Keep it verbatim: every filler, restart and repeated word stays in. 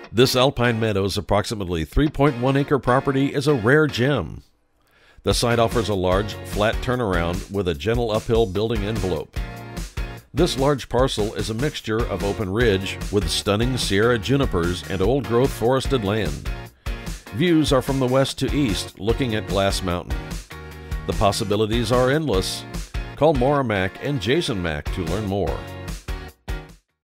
This Alpine Meadows, approximately three point one acre property, is a rare gem. The site offers a large, flat turnaround with a gentle uphill building envelope. This large parcel is a mixture of open ridge with stunning Sierra Junipers and old-growth forested land. Views are from the west to east, looking at Glass Mountain. The possibilities are endless. Call Maura Mack and Jason Mack to learn more.